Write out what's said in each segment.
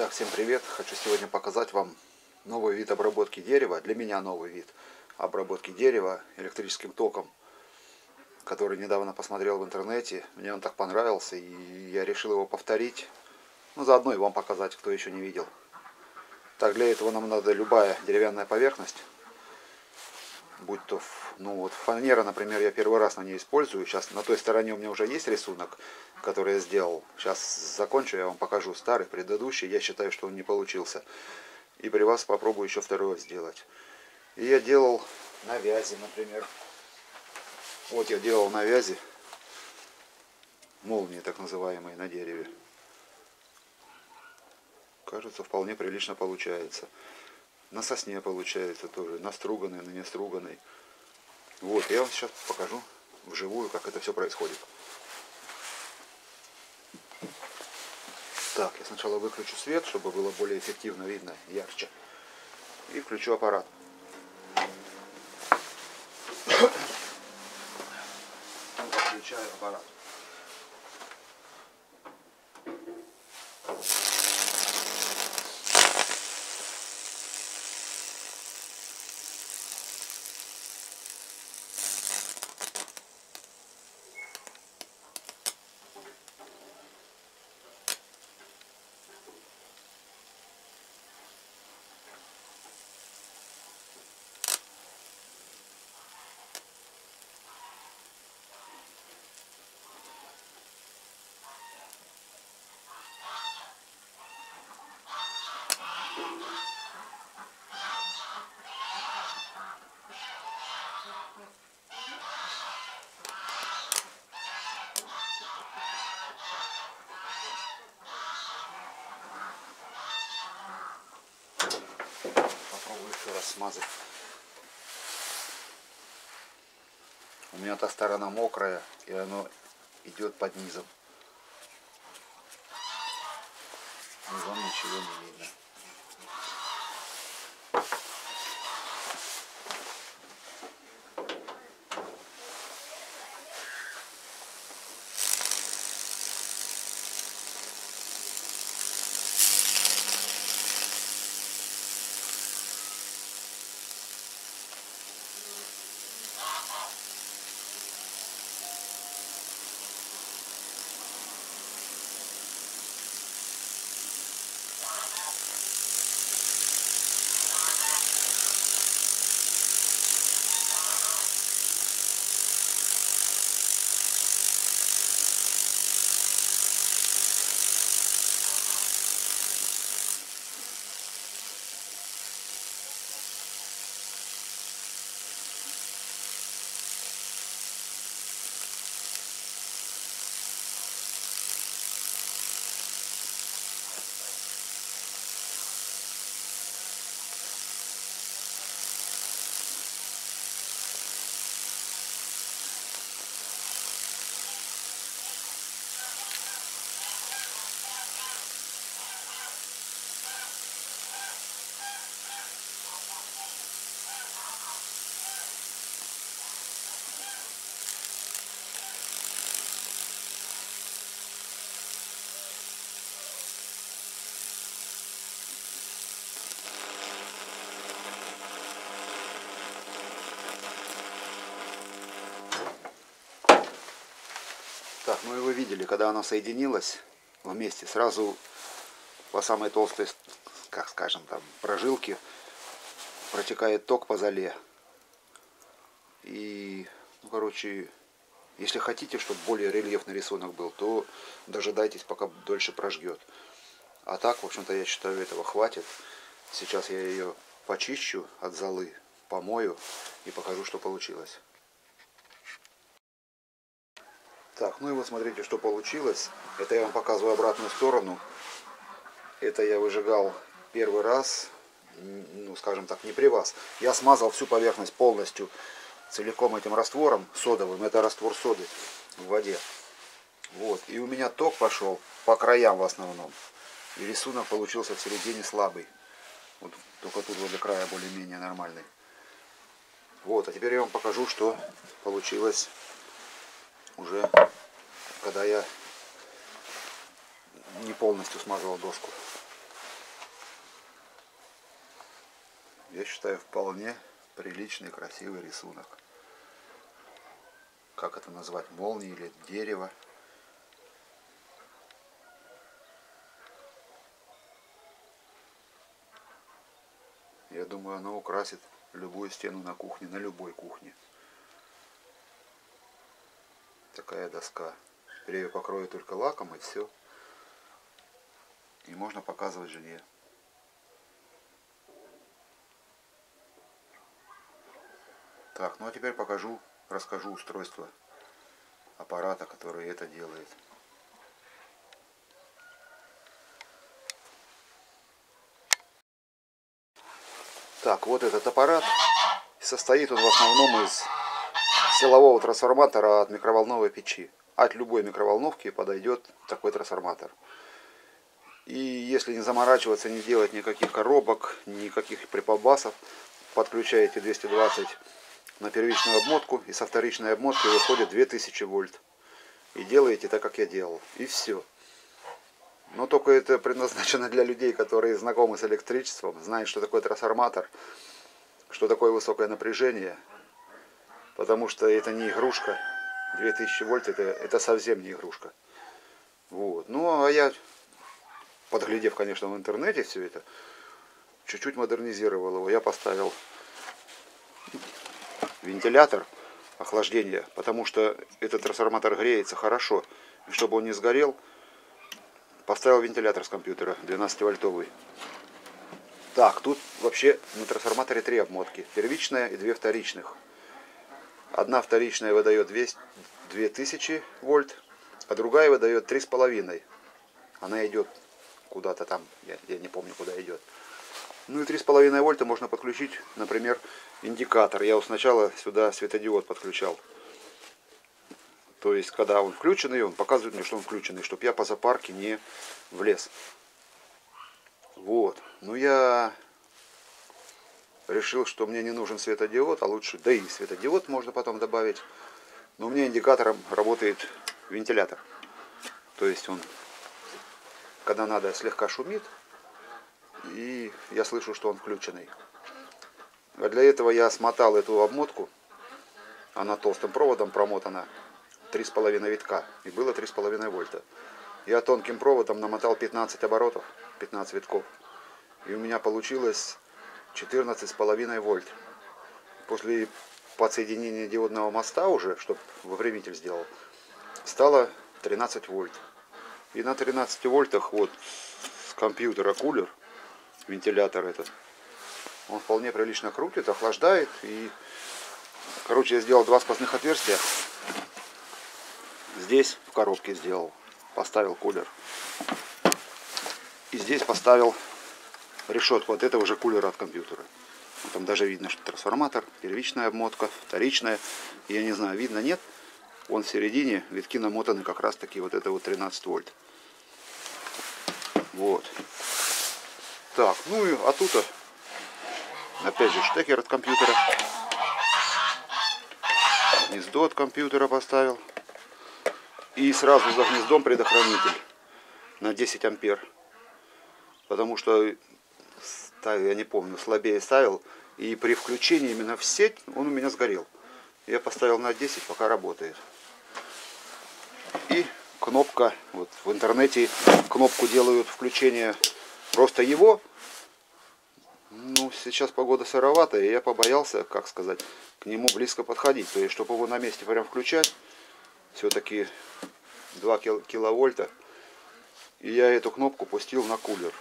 Так, всем привет! Хочу сегодня показать вам новый вид обработки дерева. Для меня новый вид обработки дерева электрическим током, который недавно посмотрел в интернете. Мне он так понравился, и я решил его повторить. Ну, заодно и вам показать, кто еще не видел. Так, для этого нам надо любая деревянная поверхность. Будь то, ну вот фанера, например, я первый раз на ней использую. Сейчас на той стороне у меня уже есть рисунок, который я сделал. Сейчас закончу, я вам покажу старый, предыдущий. Я считаю, что он не получился. И при вас попробую еще второго сделать. И я делал на вязи, например. Вот я делал на вязи молнии, так называемые, на дереве. Кажется, вполне прилично получается. На сосне получается тоже, на струганной, на неструганной. Вот, я вам сейчас покажу вживую, как это все происходит. Так, я сначала выключу свет, чтобы было более эффективно видно, ярче. И включу аппарат. Включаю аппарат. Попробую еще раз смазать. У меня та сторона мокрая, и оно идет под низом. Низом ничего не видно. Так, ну и вы видели, когда оно соединилось вместе, сразу по самой толстой, как скажем, там, прожилке протекает ток по золе. И, ну, короче, если хотите, чтобы более рельефный рисунок был, то дожидайтесь, пока дольше прожгет. А так, в общем-то, я считаю, этого хватит. Сейчас я ее почищу от золы, помою и покажу, что получилось. Так, ну и вот смотрите, что получилось. Это я вам показываю обратную сторону. Это я выжигал первый раз, ну, скажем так, не при вас. Я смазал всю поверхность полностью, целиком этим раствором содовым. Это раствор соды в воде. Вот. И у меня ток пошел по краям в основном. И рисунок получился в середине слабый. Вот только тут возле края более-менее нормальный. Вот, а теперь я вам покажу, что получилось уже, когда я не полностью смазывал доску. я считаю, вполне приличный, красивый рисунок. Как это назвать? Молния или дерево? Я думаю, оно украсит любую стену на кухне, на любой кухне. Такая доска. Теперь я ее покрою только лаком, и все. И можно показывать жене. Так, ну а теперь расскажу устройство аппарата, который это делает. Так, вот этот аппарат. Состоит он в основном из силового трансформатора от микроволновой печи. От любой микроволновки подойдет такой трансформатор. И если не заморачиваться, не делать никаких коробок, никаких припобасов, подключаете 220 на первичную обмотку, и со вторичной обмотки выходит 2000 вольт. И делаете так, как я делал. И все. Но только это предназначено для людей, которые знакомы с электричеством, знают, что такое трансформатор, что такое высокое напряжение. Потому что это не игрушка. 2000 вольт это совсем не игрушка. Вот. Ну, а я, подглядев, конечно, в интернете все это, чуть-чуть модернизировал его. Я поставил вентилятор охлаждения, потому что этот трансформатор греется хорошо. И чтобы он не сгорел, поставил вентилятор с компьютера 12-вольтовый. Так, тут вообще на трансформаторе 3 обмотки. Первичная и 2 вторичных. Одна вторичная выдает 2000 вольт, а другая выдает 3,5. Она идет куда-то там, я не помню, куда идет. Ну и 3,5 вольта можно подключить, например, индикатор. Я вот сначала сюда светодиод подключал. То есть, когда он включенный, он показывает мне, что он включенный, чтобы я по запарке не влез. Вот. Ну я решил, что мне не нужен светодиод, а лучше, да и светодиод можно потом добавить. Но у меня индикатором работает вентилятор. То есть он, когда надо, слегка шумит, и я слышу, что он включенный. А для этого я смотал эту обмотку, она толстым проводом промотана, 3,5 витка, и было 3,5 вольта. Я тонким проводом намотал 15 оборотов, 15 витков, и у меня получилось 14,5 вольт. После подсоединения диодного моста уже, чтобы выпрямитель сделал, стало 13 вольт. И на 13 вольтах вот с компьютера кулер, вентилятор этот, он вполне прилично крутит, охлаждает. И, короче, я сделал 2 сквозных отверстия. Здесь в коробке сделал, поставил кулер. И здесь поставил решетку. Вот это уже кулер от компьютера. Там даже видно, что трансформатор, первичная обмотка, вторичная. Я не знаю, видно, нет. Вон в середине витки намотаны как раз таки вот это вот 13 вольт. Вот. Так, ну и а тут опять же штекер от компьютера. Гнездо от компьютера поставил. И сразу за гнездом предохранитель на 10 ампер. Потому что, я не помню, слабее ставил. И при включении именно в сеть он у меня сгорел. Я поставил на 10, пока работает. И кнопка, вот в интернете кнопку делают включение просто его. Ну, сейчас погода сыроватая, и я побоялся, как сказать, к нему близко подходить. То есть, чтобы его на месте прям включать, все-таки 2 киловольта. И я эту кнопку пустил на кулер.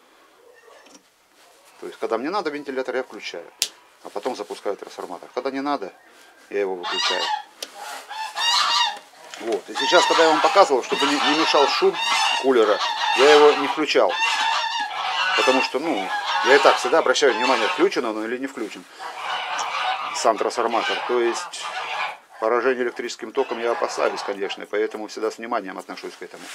То есть, когда мне надо вентилятор, я включаю. А потом запускаю трансформатор. Когда не надо, я его выключаю. Вот. И сейчас, когда я вам показывал, чтобы не мешал шум кулера, я его не включал. Потому что, ну, я и так всегда обращаю внимание, включен он или не включен. Сам трансформатор. То есть, поражение электрическим током я опасаюсь, конечно. И поэтому всегда с вниманием отношусь к этому.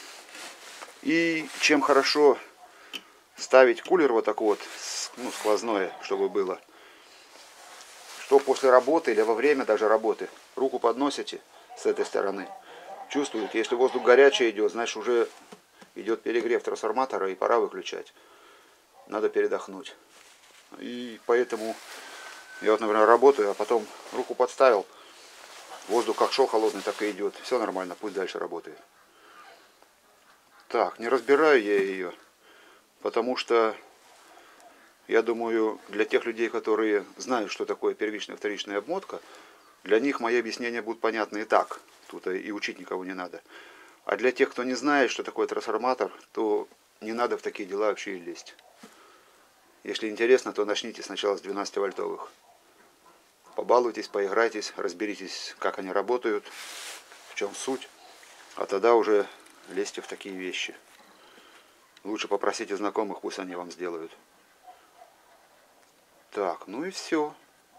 И чем хорошо ставить кулер вот так вот, ну, сквозное, чтобы было. Что после работы или во время даже работы руку подносите с этой стороны. Чувствуете, если воздух горячий идет, значит уже идет перегрев трансформатора и пора выключать. Надо передохнуть. И поэтому я вот, например, работаю, а потом руку подставил. Воздух как шел холодный, так и идет. Все нормально, пусть дальше работает. Так, не разбираю я ее, потому что, я думаю, для тех людей, которые знают, что такое первичная и вторичная обмотка, для них мои объяснения будут понятны и так. Тут и учить никого не надо. А для тех, кто не знает, что такое трансформатор, то не надо в такие дела вообще и лезть. Если интересно, то начните сначала с 12-вольтовых. Побалуйтесь, поиграйтесь, разберитесь, как они работают, в чем суть. А тогда уже лезьте в такие вещи. Лучше попросите знакомых, пусть они вам сделают. Так, ну и все.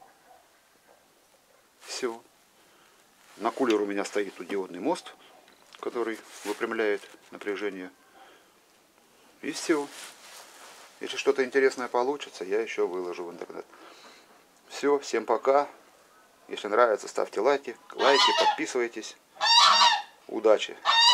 Все. На кулер у меня стоит тут диодный мост, который выпрямляет напряжение. И все. Если что-то интересное получится, я еще выложу в интернет. Все, всем пока. Если нравится, ставьте лайки, подписывайтесь. Удачи!